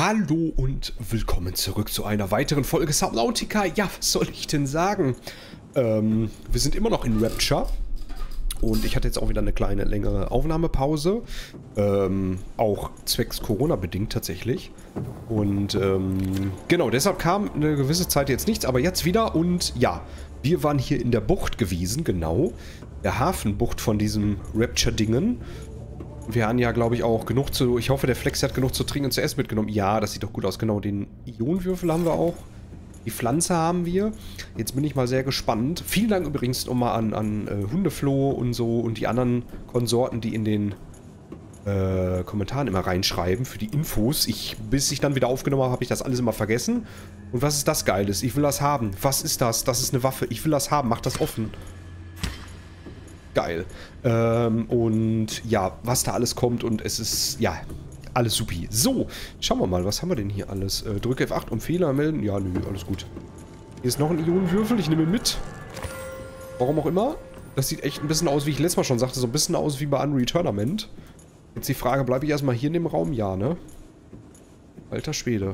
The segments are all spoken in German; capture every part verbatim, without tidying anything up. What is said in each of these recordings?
Hallo und willkommen zurück zu einer weiteren Folge Subnautica. Ja, was soll ich denn sagen? Ähm, wir sind immer noch in Rapture. Und ich hatte jetzt auch wieder eine kleine, längere Aufnahmepause. Ähm, auch zwecks Corona bedingt tatsächlich. Und ähm, genau, deshalb kam eine gewisse Zeit jetzt nichts, aber jetzt wieder. Und ja, wir waren hier in der Bucht gewesen, genau. Der Hafenbucht von diesem Rapture-Dingen. Wir haben ja, glaube ich, auch genug zu... Ich hoffe, der Flex hat genug zu trinken und zu essen mitgenommen. Ja, das sieht doch gut aus. Genau, den Ionenwürfel haben wir auch. Die Pflanze haben wir. Jetzt bin ich mal sehr gespannt. Vielen Dank übrigens nochmal an, an äh, Hundefloh und so und die anderen Konsorten, die in den äh, Kommentaren immer reinschreiben für die Infos. Ich, bis ich dann wieder aufgenommen habe, habe ich das alles immer vergessen. Und was ist das Geiles? Ich will das haben. Was ist das? Das ist eine Waffe. Ich will das haben. Mach das offen. Geil. Ähm, und ja, was da alles kommt und es ist, ja, alles supi. So, schauen wir mal, was haben wir denn hier alles? Äh, drücke F acht, um Fehler melden. Ja, nö, alles gut. Hier ist noch ein Ionenwürfel, ich nehme ihn mit. Warum auch immer. Das sieht echt ein bisschen aus, wie ich letztes Mal schon sagte, so ein bisschen aus wie bei Unreal Tournament. Jetzt die Frage, bleibe ich erstmal hier in dem Raum? Ja, ne? Alter Schwede.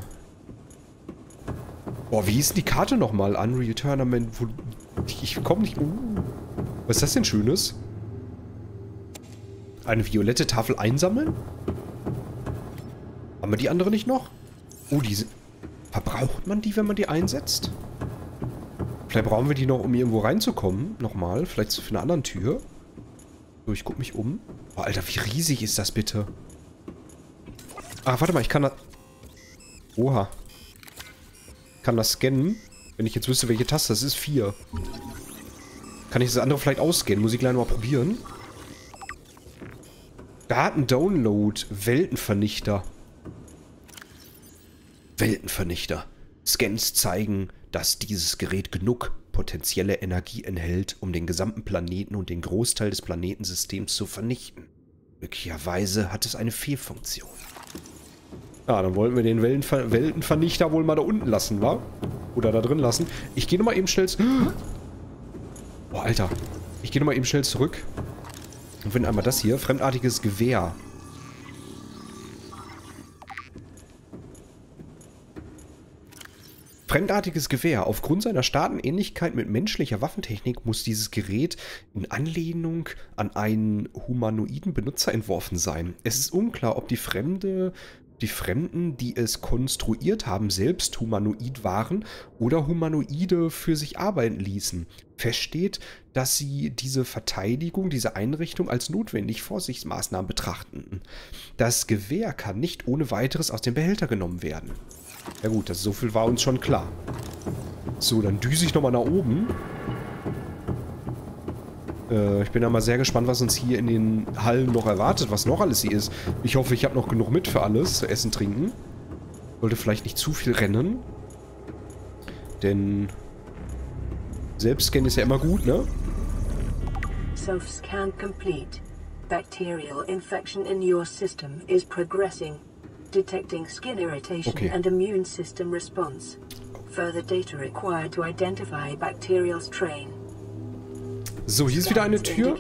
Boah, wie ist denn die Karte nochmal? Unreal Tournament, wo... Ich, ich komme nicht... Uh. Was ist das denn Schönes? Eine violette Tafel einsammeln? Haben wir die andere nicht noch? Oh, diese... Verbraucht man die, wenn man die einsetzt? Vielleicht brauchen wir die noch, um irgendwo reinzukommen. Nochmal. Vielleicht für eine andere Tür. So, ich gucke mich um. Oh, Alter, wie riesig ist das bitte? Ach, warte mal, ich kann das... Oha. Ich kann das scannen. Wenn ich jetzt wüsste, welche Taste das ist. vier. Kann ich das andere vielleicht ausscannen? Muss ich gleich mal probieren. Daten-Download. Weltenvernichter. Weltenvernichter. Scans zeigen, dass dieses Gerät genug potenzielle Energie enthält, um den gesamten Planeten und den Großteil des Planetensystems zu vernichten. Möglicherweise hat es eine Fehlfunktion. Ja, dann wollten wir den Weltenver Weltenvernichter wohl mal da unten lassen, wa? Oder da drin lassen. Ich gehe nochmal eben schnell... Boah, Alter. Ich gehe nochmal eben schnell zurück. Und finde einmal das hier. Fremdartiges Gewehr. Fremdartiges Gewehr. Aufgrund seiner starken Ähnlichkeit mit menschlicher Waffentechnik muss dieses Gerät in Anlehnung an einen humanoiden Benutzer entworfen sein. Es ist unklar, ob die Fremde... Die Fremden, die es konstruiert haben, selbst humanoid waren oder Humanoide für sich arbeiten ließen. Fest steht, dass sie diese Verteidigung, diese Einrichtung als notwendig Vorsichtsmaßnahmen betrachteten. Das Gewehr kann nicht ohne weiteres aus dem Behälter genommen werden. Ja gut, das so viel war uns schon klar. So, dann düse ich nochmal nach oben. Ich bin ja mal sehr gespannt, was uns hier in den Hallen noch erwartet, was noch alles hier ist. Ich hoffe, ich habe noch genug mit für alles. Essen, trinken. Sollte vielleicht nicht zu viel rennen. Denn Selbstscan ist ja immer gut, ne? Self-scan complete. Bacterial infection in your system is progressing. Detecting skin irritation okay. and immune system response. Further data required to identify bacterial strain. So, hier ist wieder eine Tür.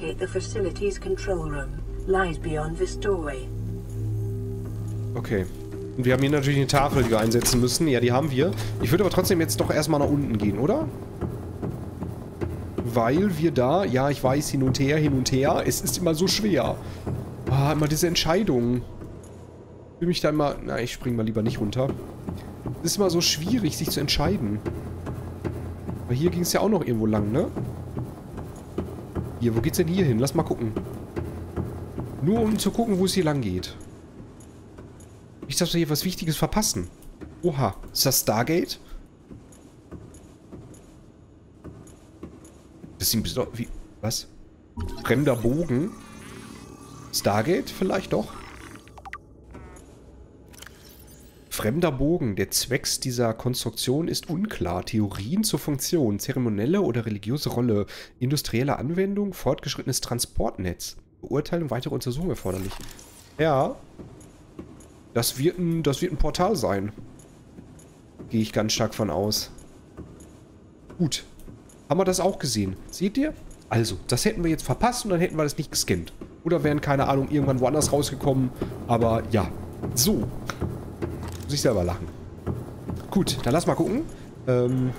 Okay. Und wir haben hier natürlich eine Tafel, die wir einsetzen müssen. Ja, die haben wir. Ich würde aber trotzdem jetzt doch erstmal nach unten gehen, oder? Weil wir da... Ja, ich weiß, hin und her, hin und her. Es ist immer so schwer. Ah, immer diese Entscheidung. Ich will mich da immer... Na, ich spring mal lieber nicht runter. Es ist immer so schwierig, sich zu entscheiden. Aber hier ging es ja auch noch irgendwo lang, ne? Hier, wo geht's denn hier hin? Lass mal gucken. Nur um zu gucken, wo es hier lang geht. Nicht, dass wir hier was Wichtiges verpassen. Oha, ist das Stargate? Das sieht ein bisschen... Wie... Was? Fremder Bogen? Stargate? Vielleicht doch. Fremder Bogen. Der Zweck dieser Konstruktion ist unklar. Theorien zur Funktion, zeremonielle oder religiöse Rolle, industrielle Anwendung, fortgeschrittenes Transportnetz. Beurteilung, weitere Untersuchungen erforderlich. Ja. Das wird ein, das wird ein Portal sein. Gehe ich ganz stark von aus. Gut. Haben wir das auch gesehen? Seht ihr? Also, das hätten wir jetzt verpasst und dann hätten wir das nicht gescannt. Oder wären, keine Ahnung, irgendwann woanders rausgekommen. Aber ja. So. Muss ich selber lachen. Gut, dann lass mal gucken. Ähm...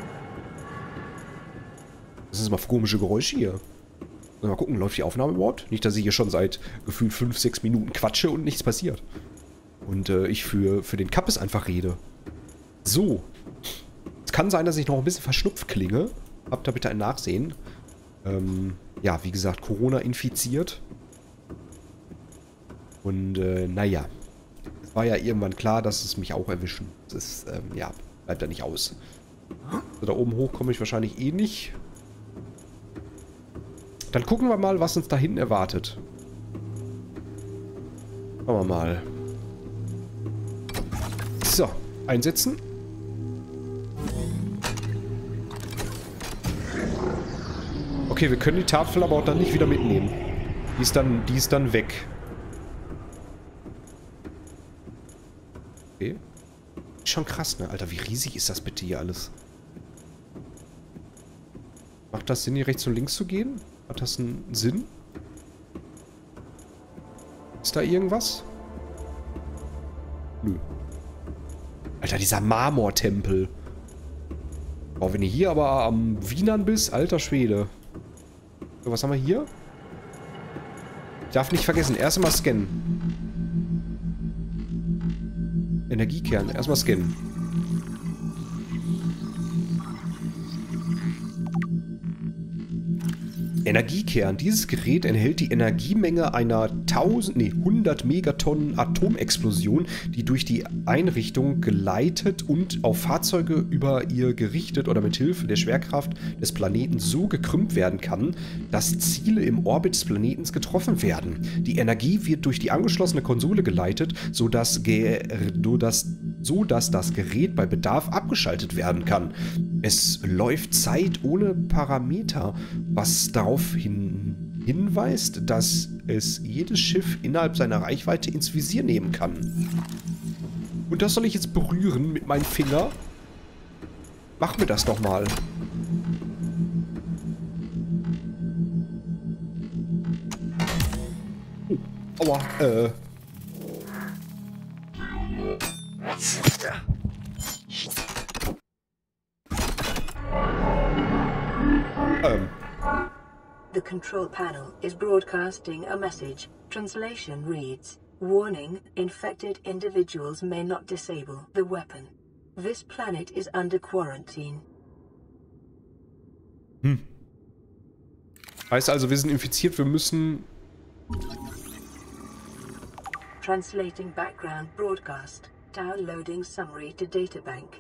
Was ist das mal für komische Geräusche hier? Mal gucken, läuft die Aufnahme überhaupt? Nicht, dass ich hier schon seit gefühlt fünf, sechs Minuten quatsche und nichts passiert. Und äh, ich für, für den Kappes einfach rede. So. Es kann sein, dass ich noch ein bisschen verschnupft klinge. Habt da bitte ein Nachsehen. Ähm, ja, wie gesagt, Corona infiziert. Und, äh, naja. Es war ja irgendwann klar, dass es mich auch erwischen. Das ist, ähm, ja, bleibt da nicht aus. So, da oben hoch komme ich wahrscheinlich eh nicht. Dann gucken wir mal, was uns da hinten erwartet. Schauen wir mal. So, einsetzen. Okay, wir können die Tafel aber auch dann nicht wieder mitnehmen. Die ist dann, die ist dann weg. Okay. Schon krass, ne? Alter, wie riesig ist das bitte hier alles? Macht das Sinn, hier rechts und links zu gehen? Hat das einen Sinn? Ist da irgendwas? Nö. Alter, dieser Marmortempel. Oh, wenn du hier aber am Wienern bist, alter Schwede. So, was haben wir hier? Ich darf nicht vergessen, erst mal scannen. Energiekern, erstmal scannen. Energiekern. Dieses Gerät enthält die Energiemenge einer tausend, nee, hundert Megatonnen Atomexplosion, die durch die Einrichtung geleitet und auf Fahrzeuge über ihr gerichtet oder mit Hilfe der Schwerkraft des Planeten so gekrümmt werden kann, dass Ziele im Orbit des Planeten getroffen werden. Die Energie wird durch die angeschlossene Konsole geleitet, sodass, ge sodass, sodass das Gerät bei Bedarf abgeschaltet werden kann. Es läuft Zeit ohne Parameter, was darauf hin hinweist, dass es jedes Schiff innerhalb seiner Reichweite ins Visier nehmen kann. Und das soll ich jetzt berühren mit meinem Finger? Mach mir das doch mal. Oh, aua, äh. Ähm. The control panel is broadcasting a message. Translation reads, "Warning, infected individuals may not disable the weapon. This planet is under quarantine." Hm. Heißt also, wir sind infiziert, wir müssen... Translating background broadcast. Downloading summary to databank.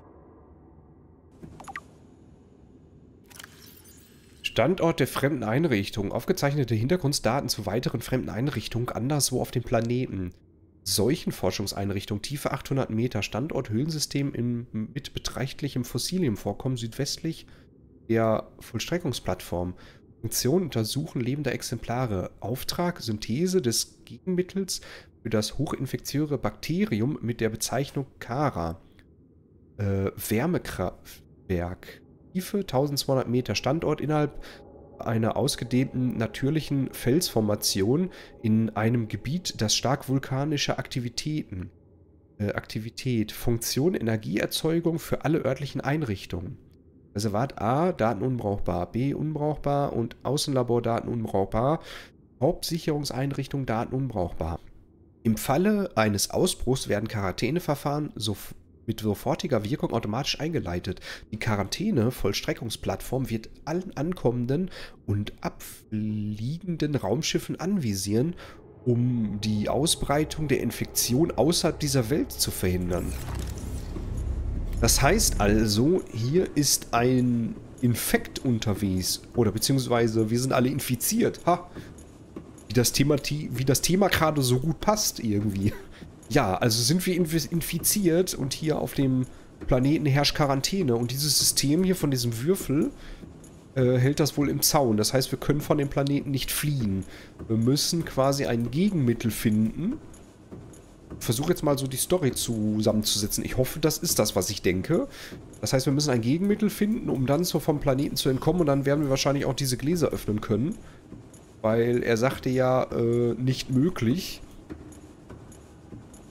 Standort der fremden Einrichtung. Aufgezeichnete Hintergrunddaten zu weiteren fremden Einrichtungen anderswo auf dem Planeten. Seuchenforschungseinrichtung, Tiefe achthundert Meter. Standort Höhlensystem im, mit beträchtlichem Fossilienvorkommen südwestlich der Vollstreckungsplattform. Funktion untersuchen lebender Exemplare. Auftrag Synthese des Gegenmittels für das hochinfektiöse Bakterium mit der Bezeichnung Kara. Äh, Wärmekraftwerk. Tiefe eintausendzweihundert Meter. Standort innerhalb einer ausgedehnten natürlichen Felsformation in einem Gebiet, das stark vulkanische Aktivitäten, äh, Aktivität, Funktion Energieerzeugung für alle örtlichen Einrichtungen. Reservat A, Daten unbrauchbar, B, unbrauchbar und Außenlabor, Daten unbrauchbar, Hauptsicherungseinrichtung, Daten unbrauchbar. Im Falle eines Ausbruchs werden Quarantäneverfahren so mit sofortiger Wirkung automatisch eingeleitet. Die Quarantäne-Vollstreckungsplattform wird allen ankommenden und abfliegenden Raumschiffen anvisieren, um die Ausbreitung der Infektion außerhalb dieser Welt zu verhindern. Das heißt also, hier ist ein Infekt unterwegs. Oder beziehungsweise wir sind alle infiziert. Ha! Wie das Thema, wie das Thema gerade so gut passt irgendwie. Ja, also sind wir infiziert und hier auf dem Planeten herrscht Quarantäne. Und dieses System hier von diesem Würfel äh, hält das wohl im Zaun. Das heißt, wir können von dem Planeten nicht fliehen. Wir müssen quasi ein Gegenmittel finden. Ich versuche jetzt mal so die Story zusammenzusetzen. Ich hoffe, das ist das, was ich denke. Das heißt, wir müssen ein Gegenmittel finden, um dann so vom Planeten zu entkommen. Und dann werden wir wahrscheinlich auch diese Gläser öffnen können. Weil er sagte ja, äh, nicht möglich.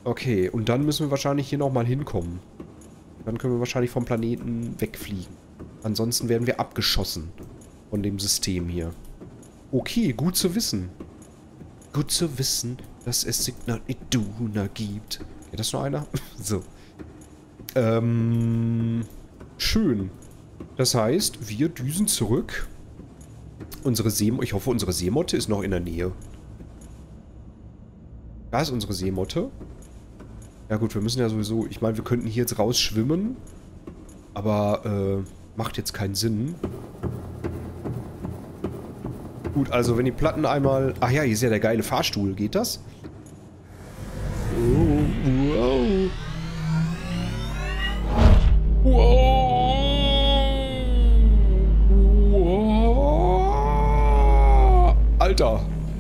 Okay, und dann müssen wir wahrscheinlich hier nochmal hinkommen. Dann können wir wahrscheinlich vom Planeten wegfliegen. Ansonsten werden wir abgeschossen von dem System hier. Okay, gut zu wissen. Gut zu wissen, dass es Signal Iduna gibt. Geht das noch einer? So. Ähm, schön. Das heißt, wir düsen zurück. Unsere See... Ich hoffe, unsere Seemotte ist noch in der Nähe. Da ist unsere Seemotte. Ja gut, wir müssen ja sowieso... Ich meine, wir könnten hier jetzt rausschwimmen. Aber, äh, macht jetzt keinen Sinn. Gut, also wenn die Platten einmal... Ach ja, hier ist ja der geile Fahrstuhl. Geht das? Oh, wow. Wow. Wow. Alter.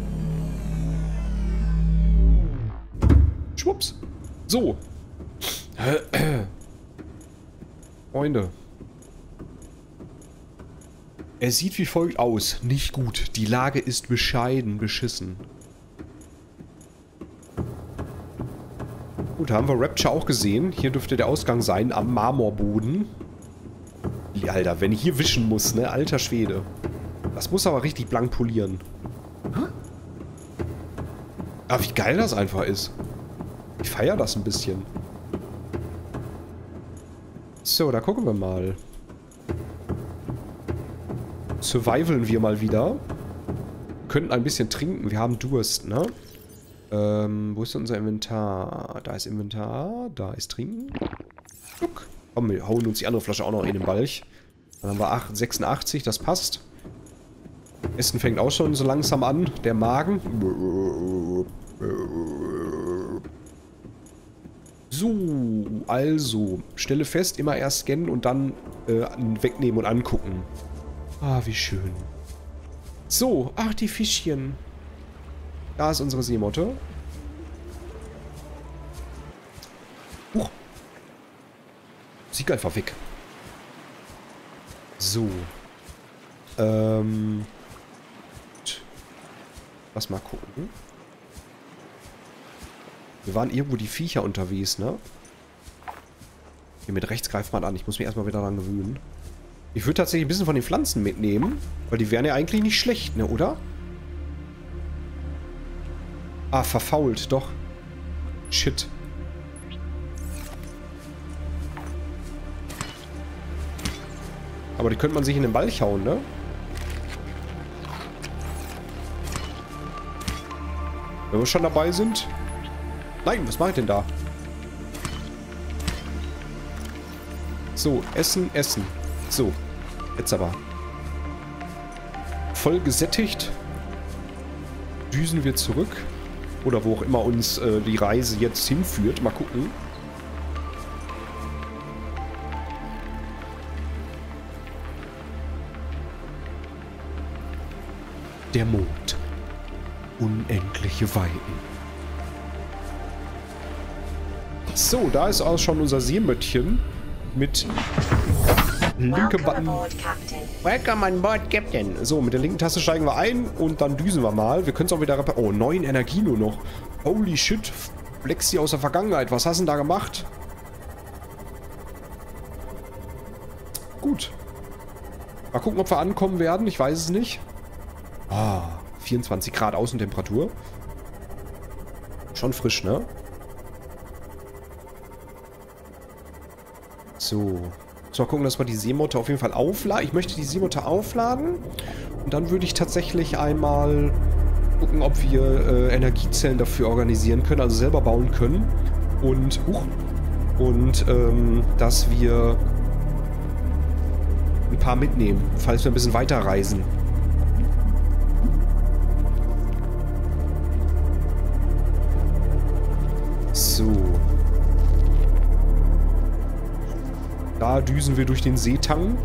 Schwupps. So. Freunde. Er sieht wie folgt aus. Nicht gut. Die Lage ist bescheiden beschissen. Gut, haben wir Rapture auch gesehen. Hier dürfte der Ausgang sein, am Marmorboden. Alter, wenn ich hier wischen muss, ne? Alter Schwede. Das muss aber richtig blank polieren. Aber wie geil das einfach ist. Ich feiere das ein bisschen. So, da gucken wir mal. Survivalen wir mal wieder. Könnten ein bisschen trinken. Wir haben Durst, ne? Ähm, wo ist unser Inventar? Da ist Inventar. Da ist Trinken. Guck. Komm, wir hauen uns die andere Flasche auch noch in den Balch. Dann haben wir sechsundachtzig, das passt. Essen fängt auch schon so langsam an. Der Magen. So, also. Stelle fest, immer erst scannen und dann äh, wegnehmen und angucken. Ah, wie schön. So, ach, die Fischchen. Da ist unsere Seemotte. Huch. Sieg einfach weg. So. Ähm. Lass mal gucken. Wir waren irgendwo die Viecher unterwegs, ne? Hier mit rechts greift man an. Ich muss mich erstmal wieder daran gewöhnen. Ich würde tatsächlich ein bisschen von den Pflanzen mitnehmen. Weil die wären ja eigentlich nicht schlecht, ne, oder? Ah, verfault, doch. Shit. Aber die könnte man sich in den Balch hauen, ne? Wenn wir schon dabei sind. Nein, was mache ich denn da? So, essen, essen. So, jetzt aber. Voll gesättigt. Düsen wir zurück. Oder wo auch immer uns äh, die Reise jetzt hinführt. Mal gucken. Der Mond. Unendliche Weiten. So, da ist auch schon unser Seemöttchen mit linke Button. Welcome on board, Captain. So, mit der linken Taste steigen wir ein und dann düsen wir mal. Wir können es auch wieder reparieren. Oh, neun Energie nur noch. Holy shit. Flexi aus der Vergangenheit. Was hast du denn da gemacht? Gut. Mal gucken, ob wir ankommen werden. Ich weiß es nicht. Ah, vierundzwanzig Grad Außentemperatur. Schon frisch, ne? So. So, mal gucken, dass wir die Seemotte auf jeden Fall aufladen. Ich möchte die Seemotte aufladen. Und dann würde ich tatsächlich einmal gucken, ob wir äh, Energiezellen dafür organisieren können, also selber bauen können. Und, huch, und ähm, dass wir ein paar mitnehmen, falls wir ein bisschen weiter reisen. So. Da düsen wir durch den Seetang.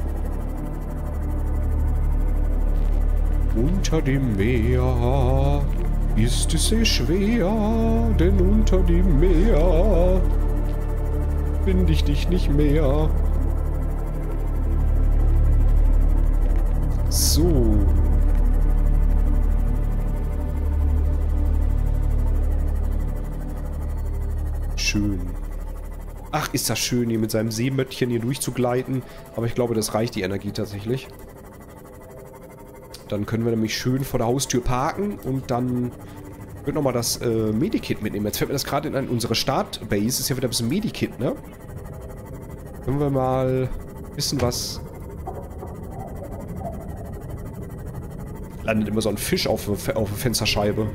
Unter dem Meer ist es sehr schwer, denn unter dem Meer finde ich dich nicht mehr. So. schön. Ach, ist das schön, hier mit seinem Seemöttchen hier durchzugleiten. Aber ich glaube, das reicht die Energie tatsächlich. Dann können wir nämlich schön vor der Haustür parken und dann wird nochmal das äh, Medikit mitnehmen. Jetzt fällt mir das gerade in unsere Startbase. Ist ja wieder ein bisschen Medikit, ne? Können wir mal ein bisschen was... Landet immer so ein Fisch auf, auf der Fensterscheibe.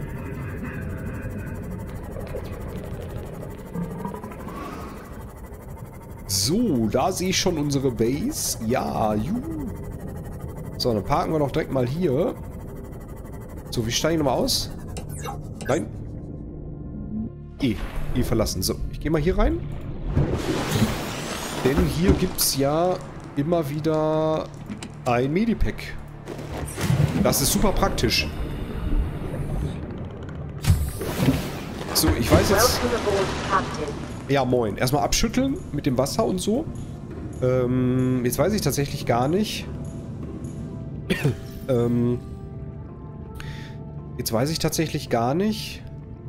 So, da sehe ich schon unsere Base. Ja, juhu. So, dann parken wir doch direkt mal hier. So, wir steigen nochmal aus. Nein. E. E verlassen. So, ich gehe mal hier rein. Denn hier gibt es ja immer wieder ein Medipack. Das ist super praktisch. So, ich weiß jetzt... Ja, moin. Erstmal abschütteln mit dem Wasser und so. Ähm, jetzt weiß ich tatsächlich gar nicht... ähm... Jetzt weiß ich tatsächlich gar nicht...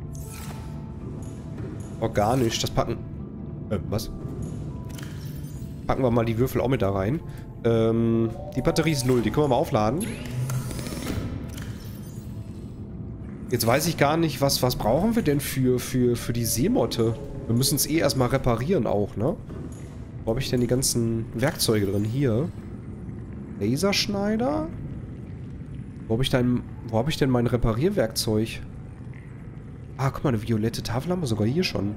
Organisch, das packen... Äh, was? Packen wir mal die Würfel auch mit da rein. Ähm, die Batterie ist null, die können wir mal aufladen. Jetzt weiß ich gar nicht, was, was brauchen wir denn für, für, für die Seemotte? Wir müssen es eh erstmal reparieren auch, ne? Wo habe ich denn die ganzen Werkzeuge drin? Hier. Laserschneider? Wo habe ich denn, wo habe ich denn mein Reparierwerkzeug? Ah, guck mal, eine violette Tafel haben wir sogar hier schon.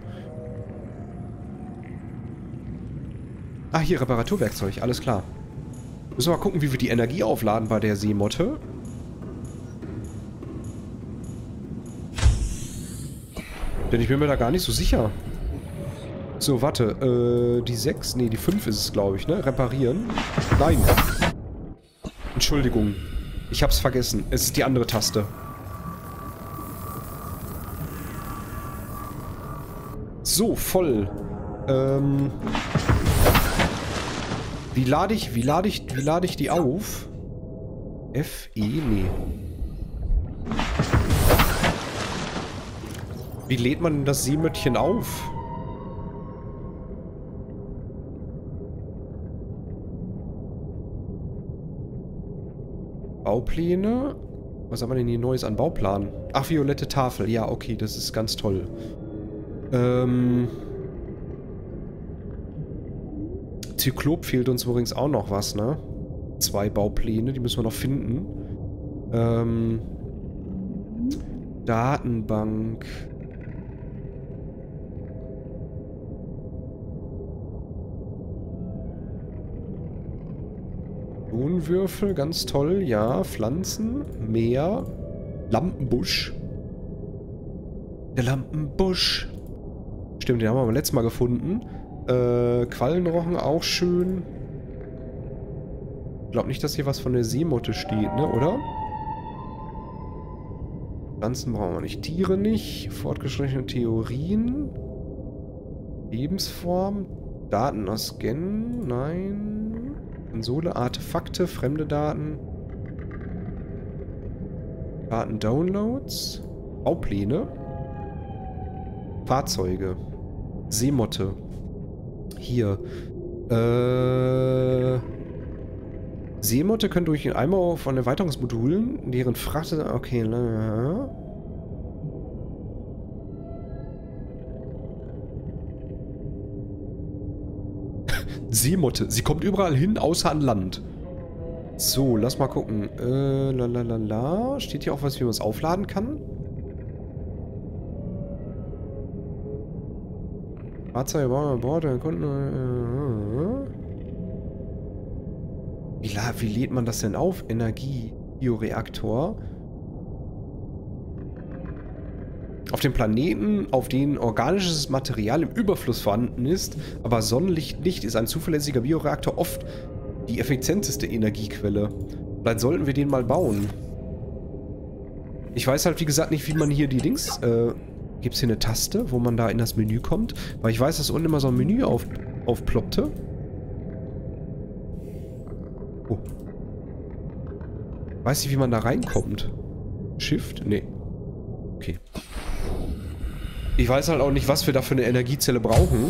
Ah, hier, Reparaturwerkzeug, alles klar. Müssen wir mal gucken, wie wir die Energie aufladen bei der Seemotte. Denn ich bin mir da gar nicht so sicher. So, warte. Äh, die sechs? Ne, die fünf ist es, glaube ich, ne? Reparieren. Nein. Entschuldigung. Ich hab's vergessen. Es ist die andere Taste. So, voll. Ähm... Wie lade ich, wie lade ich, wie lade ich die auf? F, E, nee. Wie lädt man denn das Seemöttchen auf? Baupläne? Was haben wir denn hier Neues an Bauplan? Ach, violette Tafel. Ja, okay, das ist ganz toll. Ähm... Zyklop fehlt uns übrigens auch noch was, ne? Zwei Baupläne, die müssen wir noch finden. Ähm... Datenbank... Ionenwürfel, ganz toll, ja. Pflanzen, Meer, Lampenbusch. Der Lampenbusch. Stimmt, den haben wir beim letzten Mal gefunden. Äh, Quallenrochen auch schön. Ich glaube nicht, dass hier was von der Seemotte steht, ne, oder? Pflanzen brauchen wir nicht. Tiere nicht. Fortgeschrittene Theorien. Lebensform. Daten aus Scannen. Nein. Konsole, Artefakte, fremde Daten. Daten-Downloads. Baupläne. Fahrzeuge. Seemotte. Hier. Äh... Seemotte können durch den Eimer von Erweiterungsmodulen, deren Fracht... Okay, na... Seemotte. Sie kommt überall hin, außer an Land. So, lass mal gucken. Äh, lalalala. Steht hier auch was, wie man es aufladen kann? Fahrzeuge bauen an Bord, Kunden... Äh, wie, wie lädt man das denn auf? Energie, Bioreaktor. Auf dem Planeten, auf dem organisches Material im Überfluss vorhanden ist, aber Sonnenlicht nicht, ist ein zuverlässiger Bioreaktor oft die effizienteste Energiequelle. Dann sollten wir den mal bauen. Ich weiß halt, wie gesagt, nicht, wie man hier die Dings... Äh, gibt es hier eine Taste, wo man da in das Menü kommt? Weil ich weiß, dass unten immer so ein Menü auf, aufploppte. Oh. Weiß nicht, wie man da reinkommt. Shift? Nee. Okay. Ich weiß halt auch nicht, was wir da für eine Energiezelle brauchen.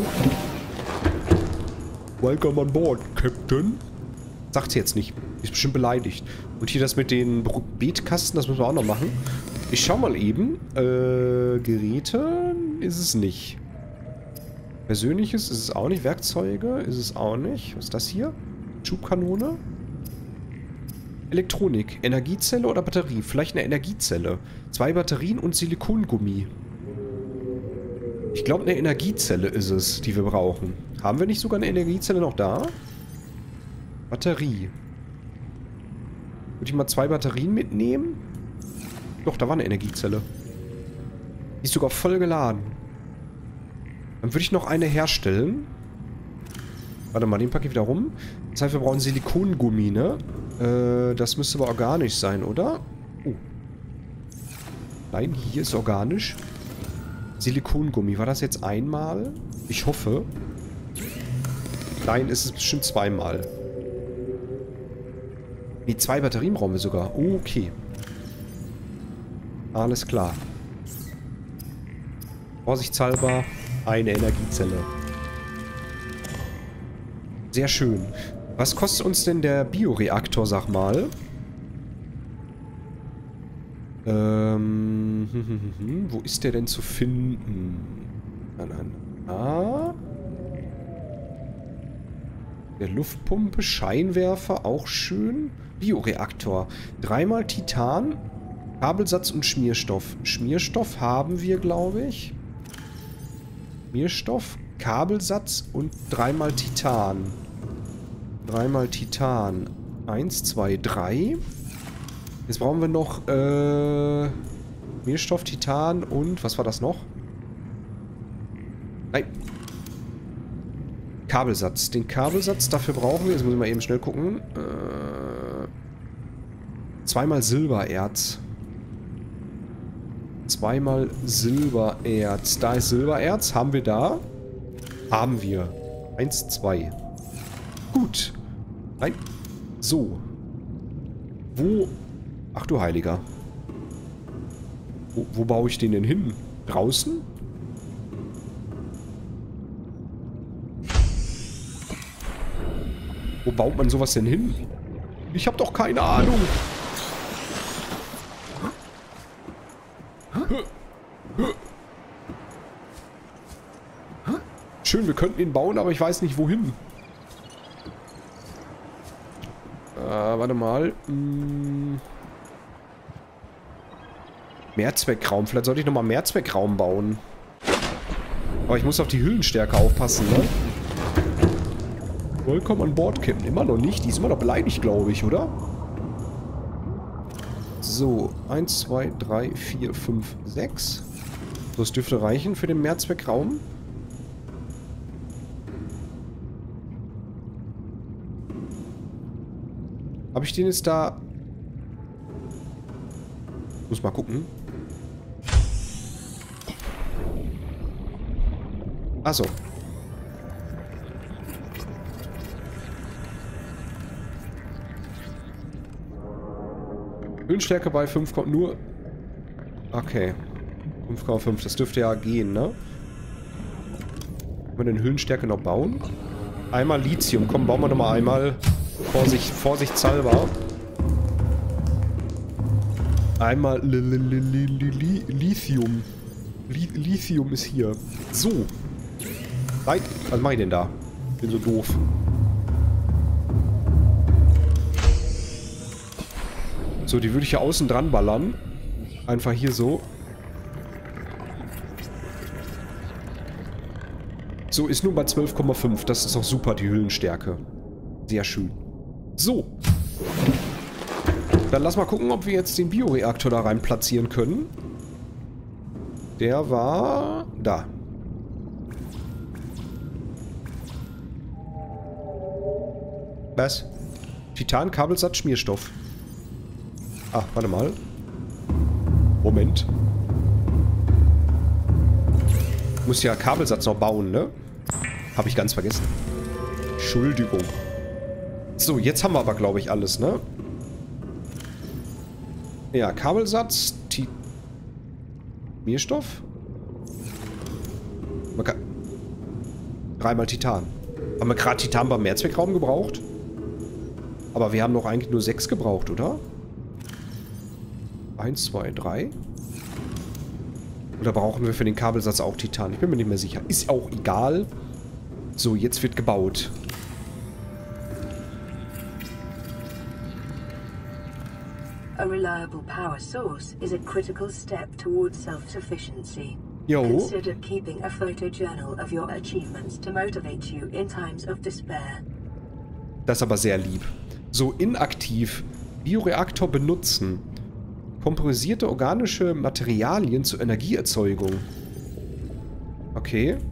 Welcome on board, Captain. Sagt sie jetzt nicht. Ist bestimmt beleidigt. Und hier das mit den Beetkasten, das müssen wir auch noch machen. Ich schau mal eben. Äh, Geräte ist es nicht. Persönliches ist es auch nicht. Werkzeuge ist es auch nicht. Was ist das hier? Schubkanone? Elektronik. Energiezelle oder Batterie? Vielleicht eine Energiezelle. Zwei Batterien und Silikongummi. Ich glaube, eine Energiezelle ist es, die wir brauchen. Haben wir nicht sogar eine Energiezelle noch da? Batterie. Würde ich mal zwei Batterien mitnehmen? Doch, da war eine Energiezelle. Die ist sogar voll geladen. Dann würde ich noch eine herstellen. Warte mal, den packe ich wieder rum. Das heißt, wir brauchen Silikongummi, ne? Äh, das müsste aber organisch sein, oder? Oh. Nein, hier ist organisch. Silikongummi. War das jetzt einmal? Ich hoffe. Nein, ist es bestimmt zweimal. Nee, zwei Batterien brauchen wir sogar. Okay. Alles klar. Vorsichtshalber eine Energiezelle. Sehr schön. Was kostet uns denn der Bioreaktor, sag mal? Ähm, hm, hm, hm, wo ist der denn zu finden? Na, na, na. Der Luftpumpe, Scheinwerfer, auch schön. Bioreaktor. Dreimal Titan, Kabelsatz und Schmierstoff. Schmierstoff haben wir, glaube ich. Schmierstoff, Kabelsatz und dreimal Titan. Dreimal Titan. Eins, zwei, drei. Jetzt brauchen wir noch äh, Schmierstoff, Titan und was war das noch? Nein. Kabelsatz. Den Kabelsatz, dafür brauchen wir, jetzt muss ich mal eben schnell gucken. Äh, zweimal Silbererz. Zweimal Silbererz. Da ist Silbererz. Haben wir da? Haben wir. Eins, zwei. Gut. Nein. So. Wo... Ach du Heiliger. Wo, wo baue ich den denn hin? Draußen? Wo baut man sowas denn hin? Ich habe doch keine Ahnung. Schön, wir könnten ihn bauen, aber ich weiß nicht wohin. Äh, warte mal. Hm. Mehrzweckraum. Vielleicht sollte ich nochmal Mehrzweckraum bauen. Aber ich muss auf die Hüllenstärke aufpassen, ne? Welcome on board, Captain. Immer noch nicht. Die ist immer noch beleidigt, glaube ich, oder? So. eins, zwei, drei, vier, fünf, sechs. So, das dürfte reichen für den Mehrzweckraum. Habe ich den jetzt da... Muss mal gucken. Achso. Höhenstärke bei fünf kommt nur... Okay. fünf Komma fünf, das dürfte ja gehen, ne? Können wir den Höhenstärke noch bauen? Einmal Lithium. Komm, bauen wir noch mal einmal. Vorsicht, vorsichtshalber. Einmal Lithium. Lithium ist hier. So. Nein, was mache ich denn da? Bin so doof. So, die würde ich hier außen dran ballern. Einfach hier so. So, ist nur bei zwölf Komma fünf. Das ist doch super, die Hüllenstärke. Sehr schön. So. Dann lass mal gucken, ob wir jetzt den Bioreaktor da rein platzieren können. Der war... da. Was? Titan, Kabelsatz, Schmierstoff. Ah, warte mal. Moment. Muss ja Kabelsatz noch bauen, ne? Habe ich ganz vergessen. Entschuldigung. So, jetzt haben wir aber, glaube ich, alles, ne? Ja, Kabelsatz, Schmierstoff. Man kann... Dreimal Titan. Haben wir gerade Titan beim Mehrzweckraum gebraucht? Aber wir haben doch eigentlich nur sechs gebraucht, oder? Eins, zwei, drei. Oder brauchen wir für den Kabelsatz auch Titan? Ich bin mir nicht mehr sicher. Ist auch egal. So, jetzt wird gebaut. A reliable power source is a critical step towards self-sufficiency. Jo. Consider keeping a photojournal of your achievements to motivate you in times of despair. Das ist aber sehr lieb. So, inaktiv. Bioreaktor benutzen. Komprimierte organische Materialien zur Energieerzeugung. Okay.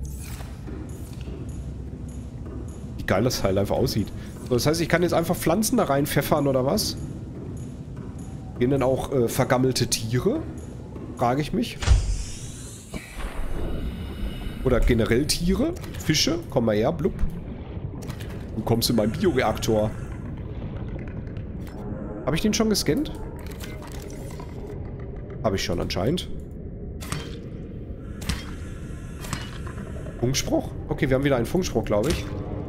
Wie geil das Teil einfach aussieht. So, das heißt, ich kann jetzt einfach Pflanzen da reinpfeffern, oder was? Gehen dann auch äh, vergammelte Tiere? Frage ich mich. Oder generell Tiere? Fische? Komm mal her, blub. Du kommst in meinen Bioreaktor. Habe ich den schon gescannt? Habe ich schon anscheinend. Funkspruch? Okay, wir haben wieder einen Funkspruch, glaube ich.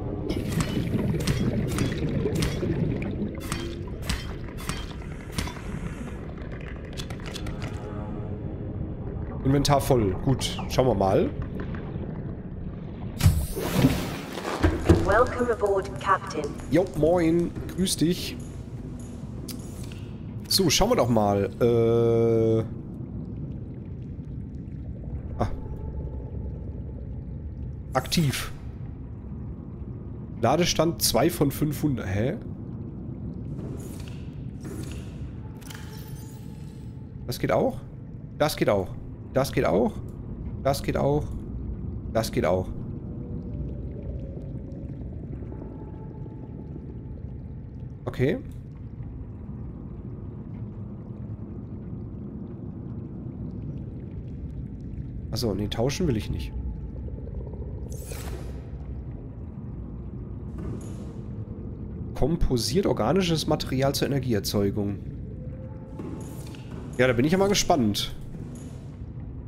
Inventar voll. Gut, schauen wir mal. Welcome aboard, Captain. Jo, moin. Grüß dich. So, schauen wir doch mal. Äh... Ah. Aktiv. Ladestand zwei von fünfhundert. Hä? Das geht auch? Das geht auch. Das geht auch. Das geht auch. Das geht auch. Okay. Achso, nee, tauschen will ich nicht. Komposiert organisches Material zur Energieerzeugung. Ja, da bin ich ja mal gespannt.